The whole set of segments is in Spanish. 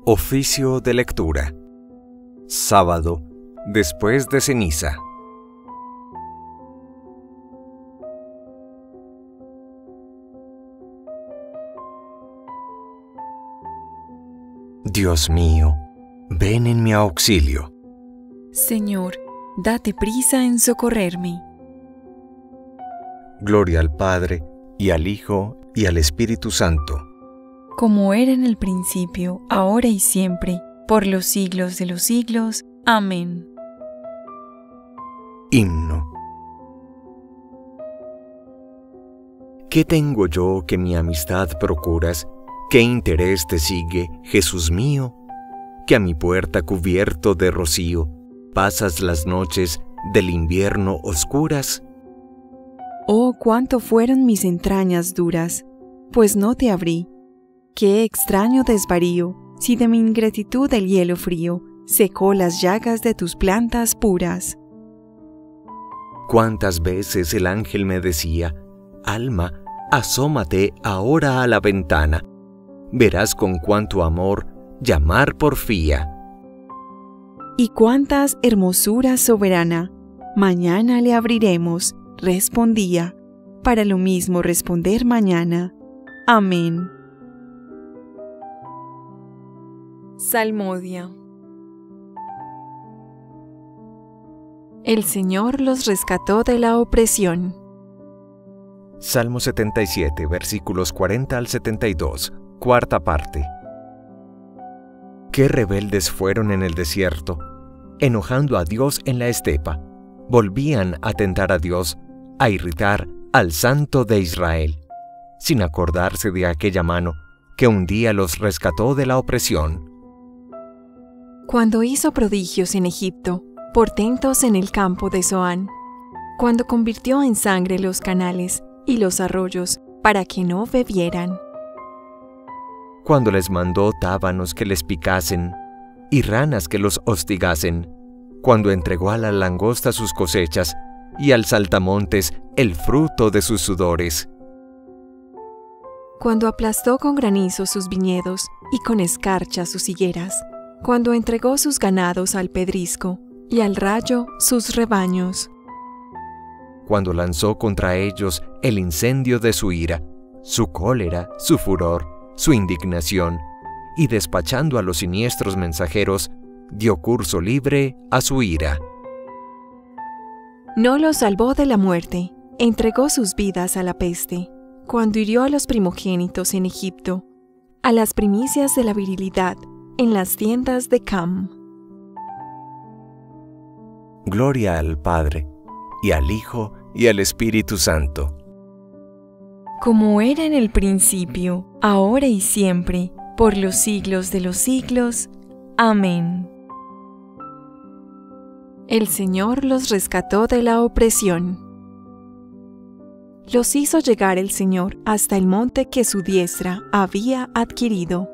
Oficio de lectura. Sábado, después de ceniza. Dios mío, ven en mi auxilio. Señor, date prisa en socorrerme. Gloria al Padre, y al Hijo, y al Espíritu Santo. Como era en el principio, ahora y siempre, por los siglos de los siglos. Amén. Himno. ¿Qué tengo yo que mi amistad procuras? ¿Qué interés te sigue, Jesús mío? Que a mi puerta cubierto de rocío pasas las noches del invierno oscuras. Oh, cuánto fueron mis entrañas duras, pues no te abrí. Qué extraño desvarío, si de mi ingratitud el hielo frío secó las llagas de tus plantas puras. Cuántas veces el ángel me decía: alma, asómate ahora a la ventana, verás con cuánto amor llamar porfía. Y cuántas hermosuras soberana, mañana le abriremos, respondía, para lo mismo responder mañana. Amén. Salmodia. El Señor los rescató de la opresión. Salmo 77, versículos 40 al 72, cuarta parte. Qué rebeldes fueron en el desierto, enojando a Dios en la estepa. Volvían a tentar a Dios, a irritar al Santo de Israel, sin acordarse de aquella mano que un día los rescató de la opresión. Cuando hizo prodigios en Egipto, portentos en el campo de Zoán, cuando convirtió en sangre los canales y los arroyos para que no bebieran. Cuando les mandó tábanos que les picasen y ranas que los hostigasen, cuando entregó a la langosta sus cosechas y al saltamontes el fruto de sus sudores. Cuando aplastó con granizo sus viñedos y con escarcha sus higueras, cuando entregó sus ganados al pedrisco y al rayo sus rebaños. Cuando lanzó contra ellos el incendio de su ira, su cólera, su furor, su indignación, y despachando a los siniestros mensajeros, dio curso libre a su ira. No los salvó de la muerte, entregó sus vidas a la peste, cuando hirió a los primogénitos en Egipto, a las primicias de la virilidad en las tiendas de Cam. Gloria al Padre, y al Hijo, y al Espíritu Santo. Como era en el principio, ahora y siempre, por los siglos de los siglos. Amén. El Señor los rescató de la opresión. Los hizo llegar el Señor hasta el monte que su diestra había adquirido.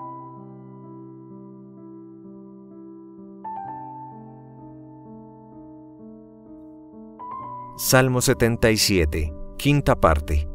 Salmo 77, quinta parte.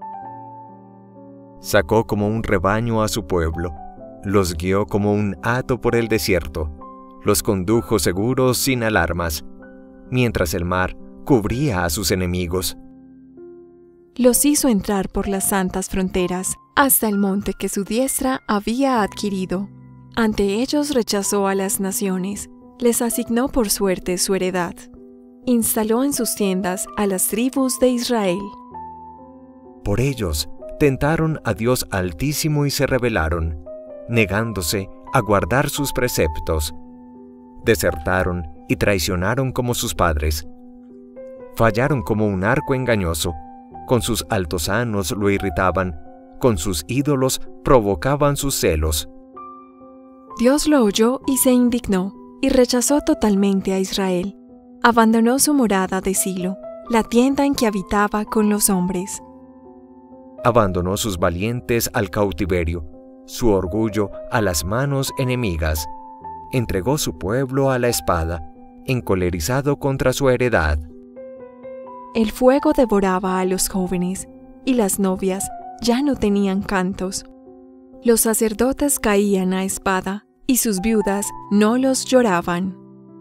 Sacó como un rebaño a su pueblo, los guió como un hato por el desierto, los condujo seguros sin alarmas, mientras el mar cubría a sus enemigos. Los hizo entrar por las santas fronteras, hasta el monte que su diestra había adquirido. Ante ellos rechazó a las naciones, les asignó por suerte su heredad. Instaló en sus tiendas a las tribus de Israel. Por ellos tentaron a Dios Altísimo y se rebelaron, negándose a guardar sus preceptos. Desertaron y traicionaron como sus padres. Fallaron como un arco engañoso, con sus altosanos lo irritaban, con sus ídolos provocaban sus celos. Dios lo oyó y se indignó, y rechazó totalmente a Israel. Abandonó su morada de Silo, la tienda en que habitaba con los hombres. Abandonó sus valientes al cautiverio, su orgullo a las manos enemigas. Entregó su pueblo a la espada, encolerizado contra su heredad. El fuego devoraba a los jóvenes, y las novias ya no tenían cantos. Los sacerdotes caían a espada, y sus viudas no los lloraban.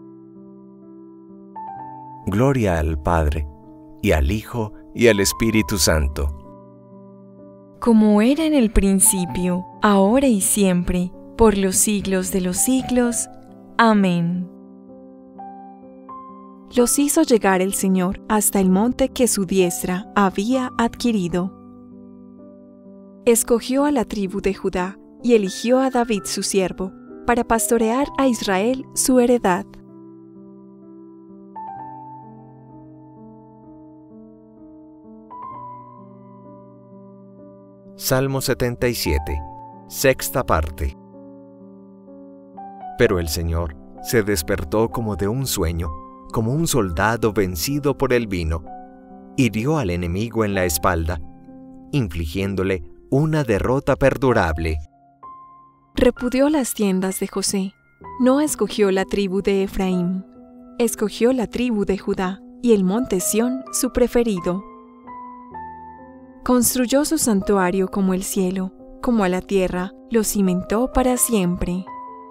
Gloria al Padre, y al Hijo, y al Espíritu Santo. Como era en el principio, ahora y siempre, por los siglos de los siglos. Amén. Los hizo llegar el Señor hasta el monte que su diestra había adquirido. Escogió a la tribu de Judá y eligió a David su siervo, para pastorear a Israel su heredad. Salmo 77, sexta parte. Pero el Señor se despertó como de un sueño, como un soldado vencido por el vino, hirió al enemigo en la espalda, infligiéndole una derrota perdurable. Repudió las tiendas de José, no escogió la tribu de Efraín, escogió la tribu de Judá y el monte Sión su preferido. Construyó su santuario como el cielo, como a la tierra, lo cimentó para siempre.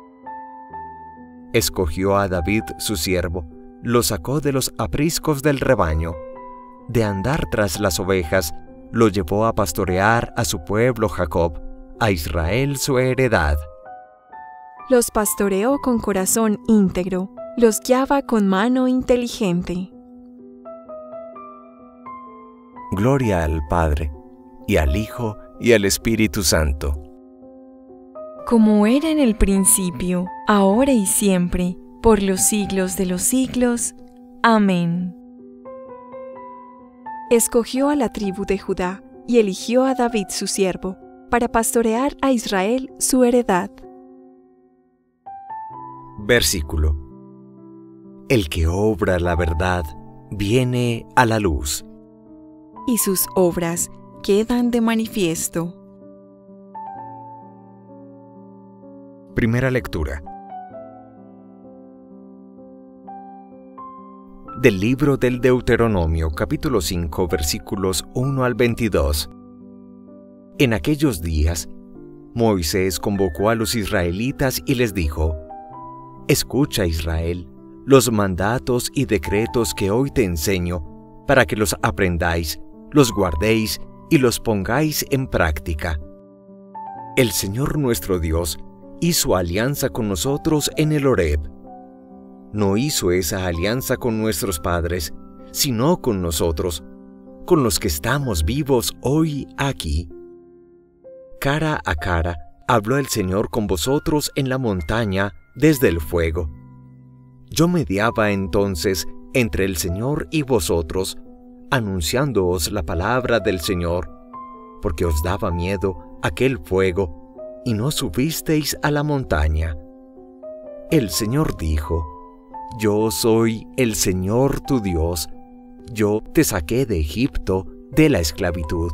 Escogió a David su siervo, lo sacó de los apriscos del rebaño. De andar tras las ovejas, lo llevó a pastorear a su pueblo Jacob, a Israel su heredad. Los pastoreó con corazón íntegro, los guiaba con mano inteligente. Gloria al Padre, y al Hijo, y al Espíritu Santo. Como era en el principio, ahora y siempre, por los siglos de los siglos. Amén. Escogió a la tribu de Judá y eligió a David su siervo, para pastorear a Israel su heredad. Versículo. El que obra la verdad viene a la luz, y sus obras quedan de manifiesto. Primera lectura. Del libro del Deuteronomio, capítulo 5, versículos 1 al 22. En aquellos días, Moisés convocó a los israelitas y les dijo: Escucha, Israel, los mandatos y decretos que hoy te enseño, para que los aprendáis, los guardéis y los pongáis en práctica. El Señor nuestro Dios hizo alianza con nosotros en el Horeb. No hizo esa alianza con nuestros padres, sino con nosotros, con los que estamos vivos hoy aquí. Cara a cara habló el Señor con vosotros en la montaña desde el fuego. Yo mediaba entonces entre el Señor y vosotros, anunciándoos la palabra del Señor, porque os daba miedo aquel fuego, y no subisteis a la montaña. El Señor dijo: Yo soy el Señor tu Dios, yo te saqué de Egipto, de la esclavitud.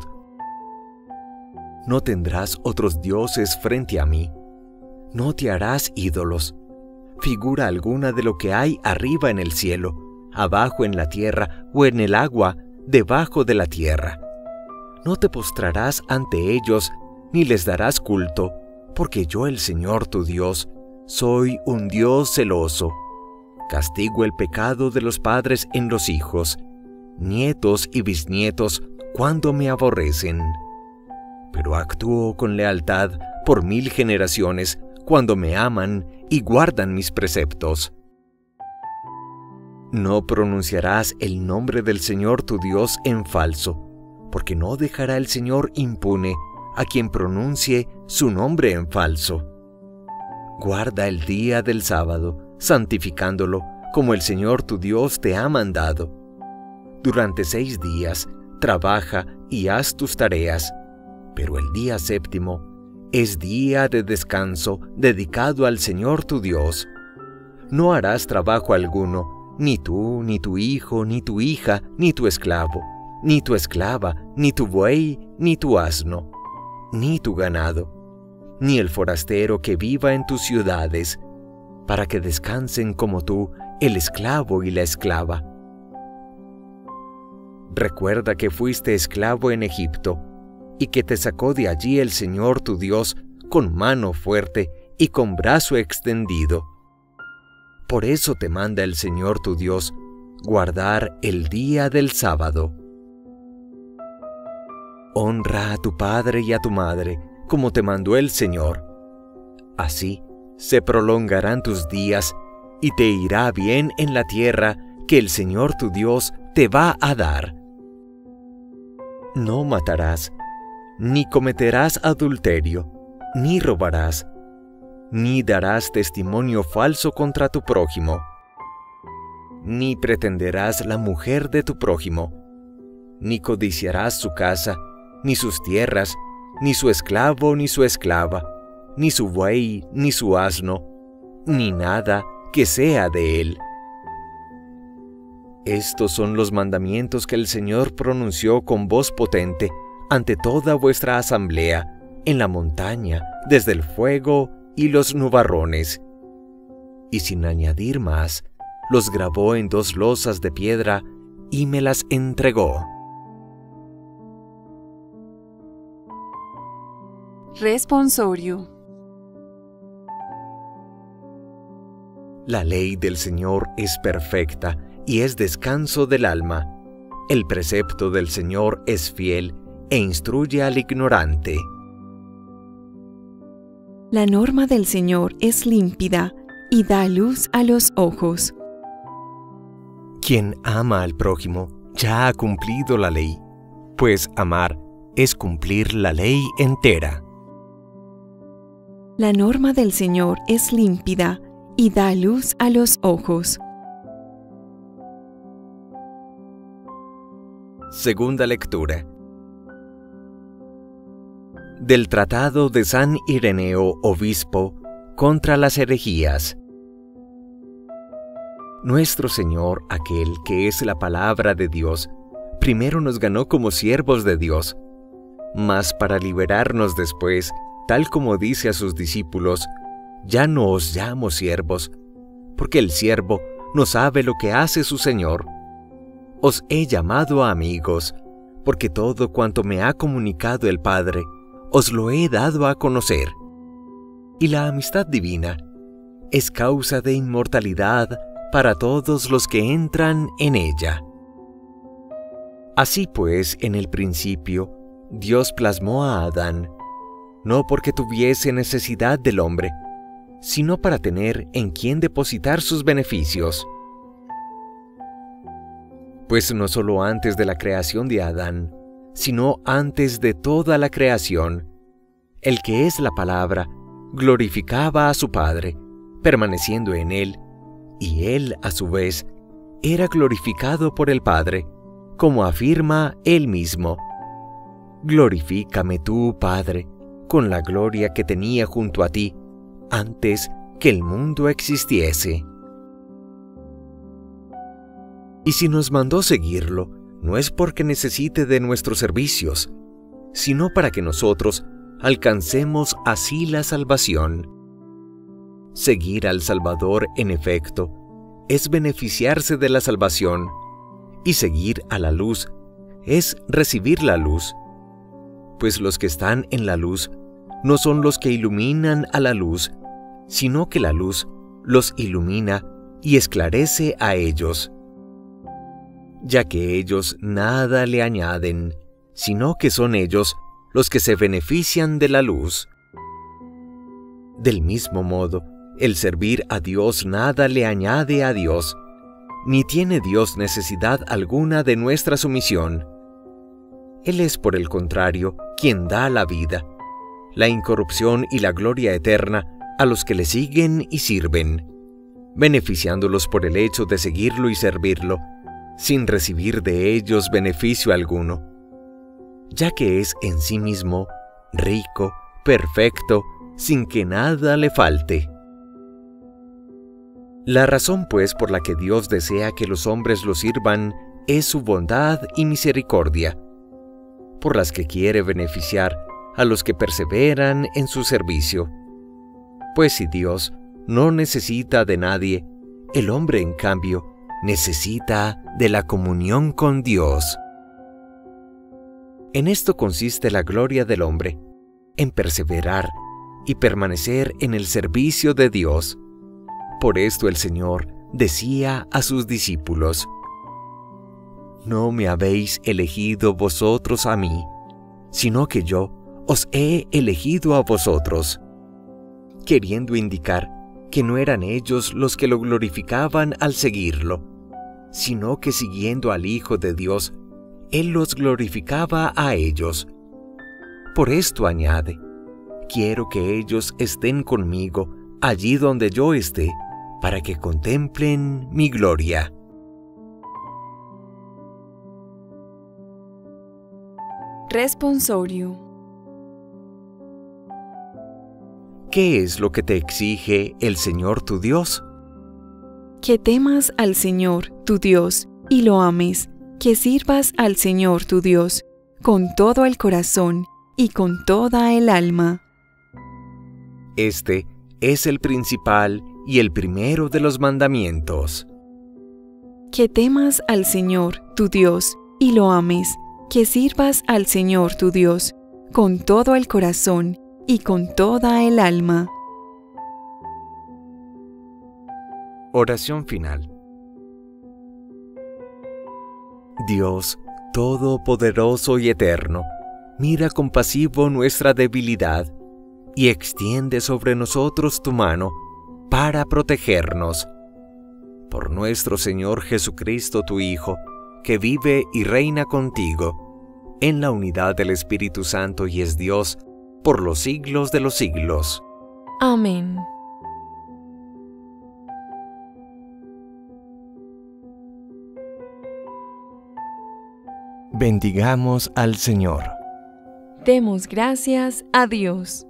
No tendrás otros dioses frente a mí, no te harás ídolos, figura alguna de lo que hay arriba en el cielo, abajo en la tierra o en el agua debajo de la tierra. No te postrarás ante ellos, ni les darás culto, porque yo, el Señor tu Dios, soy un Dios celoso. Castigo el pecado de los padres en los hijos, nietos y bisnietos cuando me aborrecen. Pero actúo con lealtad por 1000 generaciones cuando me aman y guardan mis preceptos. No pronunciarás el nombre del Señor tu Dios en falso, porque no dejará el Señor impune a quien pronuncie su nombre en falso. Guarda el día del sábado, santificándolo, como el Señor tu Dios te ha mandado. Durante 6 días, trabaja y haz tus tareas, pero el día séptimo es día de descanso dedicado al Señor tu Dios. No harás trabajo alguno, ni tú, ni tu hijo, ni tu hija, ni tu esclavo, ni tu esclava, ni tu buey, ni tu asno, ni tu ganado, ni el forastero que viva en tus ciudades, para que descansen como tú el esclavo y la esclava. Recuerda que fuiste esclavo en Egipto, y que te sacó de allí el Señor tu Dios con mano fuerte y con brazo extendido. Por eso te manda el Señor tu Dios guardar el día del sábado. Honra a tu padre y a tu madre, como te mandó el Señor. Así se prolongarán tus días y te irá bien en la tierra que el Señor tu Dios te va a dar. No matarás, ni cometerás adulterio, ni robarás, ni darás testimonio falso contra tu prójimo, ni pretenderás la mujer de tu prójimo, ni codiciarás su casa, ni sus tierras, ni su esclavo ni su esclava, ni su buey ni su asno, ni nada que sea de él. Estos son los mandamientos que el Señor pronunció con voz potente ante toda vuestra asamblea, en la montaña, desde el fuego y los nubarrones. Y sin añadir más, los grabó en 2 losas de piedra y me las entregó. Responsorio. La ley del Señor es perfecta y es descanso del alma. El precepto del Señor es fiel e instruye al ignorante. La norma del Señor es límpida y da luz a los ojos. Quien ama al prójimo ya ha cumplido la ley, pues amar es cumplir la ley entera. La norma del Señor es límpida y da luz a los ojos. Segunda lectura del Tratado de San Ireneo, obispo, contra las herejías. Nuestro Señor, aquel que es la palabra de Dios, primero nos ganó como siervos de Dios, mas para liberarnos después, tal como dice a sus discípulos, ya no os llamo siervos, porque el siervo no sabe lo que hace su Señor. Os he llamado amigos, porque todo cuanto me ha comunicado el Padre, os lo he dado a conocer. Y la amistad divina es causa de inmortalidad para todos los que entran en ella. Así pues, en el principio, Dios plasmó a Adán, no porque tuviese necesidad del hombre, sino para tener en quien depositar sus beneficios. Pues no solo antes de la creación de Adán, sino antes de toda la creación, el que es la palabra glorificaba a su Padre, permaneciendo en él, y él, a su vez, era glorificado por el Padre, como afirma él mismo: Glorifícame tú, Padre, con la gloria que tenía junto a ti, antes que el mundo existiese. Y si nos mandó seguirlo, no es porque necesite de nuestros servicios, sino para que nosotros alcancemos así la salvación. Seguir al Salvador, en efecto, es beneficiarse de la salvación, y seguir a la luz es recibir la luz, pues los que están en la luz no son los que iluminan a la luz, sino que la luz los ilumina y esclarece a ellos, ya que ellos nada le añaden, sino que son ellos los que se benefician de la luz. Del mismo modo, el servir a Dios nada le añade a Dios, ni tiene Dios necesidad alguna de nuestra sumisión. Él es, por el contrario, quien da la vida, la incorrupción y la gloria eterna a los que le siguen y sirven, beneficiándolos por el hecho de seguirlo y servirlo, sin recibir de ellos beneficio alguno, ya que es en sí mismo rico, perfecto, sin que nada le falte. La razón, pues, por la que Dios desea que los hombres lo sirvan es su bondad y misericordia, por las que quiere beneficiar a los que perseveran en su servicio. Pues si Dios no necesita de nadie, el hombre, en cambio, necesita de la comunión con Dios. En esto consiste la gloria del hombre, en perseverar y permanecer en el servicio de Dios. Por esto el Señor decía a sus discípulos: «No me habéis elegido vosotros a mí, sino que yo os he elegido a vosotros», queriendo indicar que no eran ellos los que lo glorificaban al seguirlo, sino que siguiendo al Hijo de Dios, Él los glorificaba a ellos. Por esto añade: «Quiero que ellos estén conmigo allí donde yo esté, para que contemplen mi gloria». Responsorio. ¿Qué es lo que te exige el Señor tu Dios? Que temas al Señor tu Dios y lo ames, que sirvas al Señor tu Dios con todo el corazón y con toda el alma. Este es el principal y el primero de los mandamientos. Que temas al Señor tu Dios y lo ames, que sirvas al Señor tu Dios con todo el corazón y con toda el alma. Oración final. Dios Todopoderoso y Eterno, mira compasivo nuestra debilidad y extiende sobre nosotros tu mano para protegernos. Por nuestro Señor Jesucristo, tu Hijo, que vive y reina contigo, en la unidad del Espíritu Santo y es Dios, por los siglos de los siglos. Amén. Bendigamos al Señor. Demos gracias a Dios.